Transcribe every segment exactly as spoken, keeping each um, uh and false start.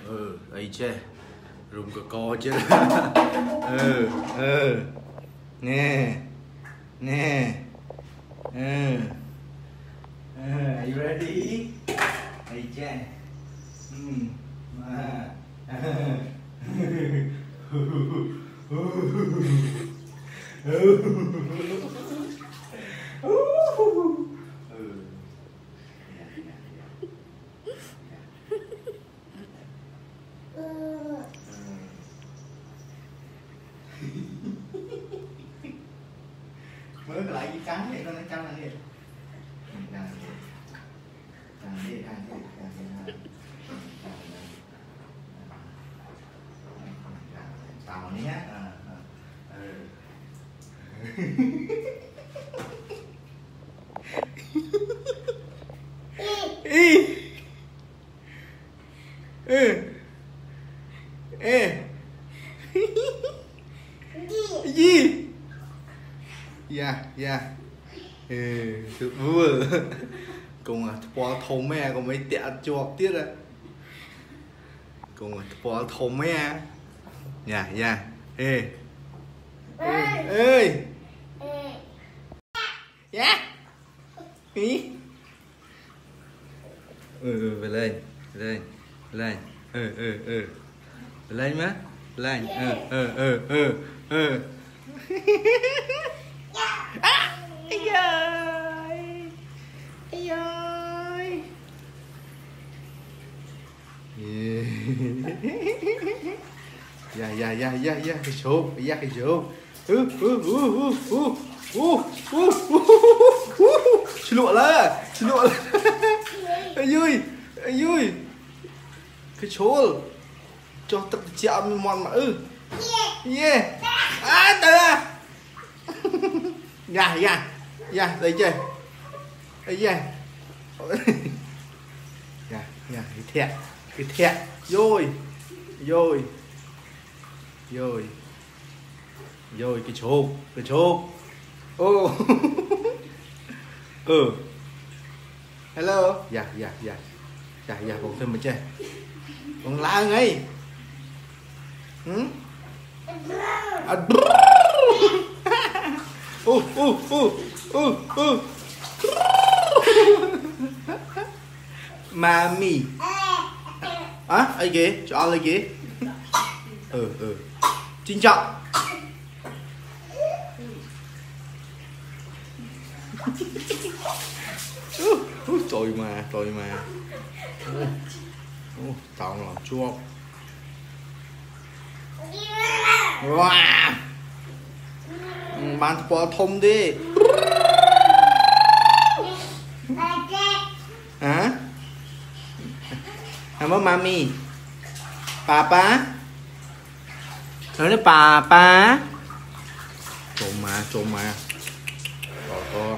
ừ ấy che rung cờ co chứ ừ ừ nè nè ừ are you ready ấy che ừ mà mới lại cái trắng vậy nó trắng là gì càng đi càng đi càng đi càng đi tao nhé ê ê ê gì dạ dạ ừ sự vui cùng à qua thầu mẹ còn mấy tẹt chuột tiết à cùng à qua thầu mẹ dạ dạ ê ê ê dạ ý ừ về lên lên lên ừ ừ ừ lên má lên ừ ừ ừ ừ ừ ây ơi ây ơi dạ dạ dạ dạ dạ cái số dạ cái số ừ ừ ừ ừ ừ ừ ừ xin lỗi là xin lỗi là ây ơi ây ơi cái số cho tất chạm mòn mà ừ yeah à từ à dạ dạ dạ đây chơi đây chơi dạ dạ cái thẹn cái thẹn rồi rồi rồi rồi cái chộp cái chộp ô ừ hello dạ dạ dạ dạ dạ còn thêm mà chơi còn la ngay ừ à, ô ô ô ô ô mami á ai ghế cho ăn lấy ghế ừ ừ trinh trọng trời mà trời mà tao làm chua wow bạn bỏ thông đi hả hả mami papa nói đến papa trộm mà trộm mà rồi to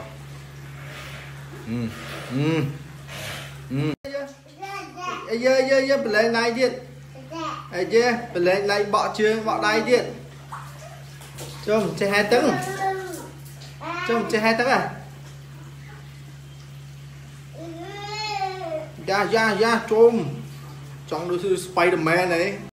ừ ừ ừ ai dơ dơ dơ lên này đi ai dơ lên này bỏ chưa bỏ đây đi chôm chơi hai tấn chôm chơi hai tấn à ra ra ra chôm chọn được Spiderman này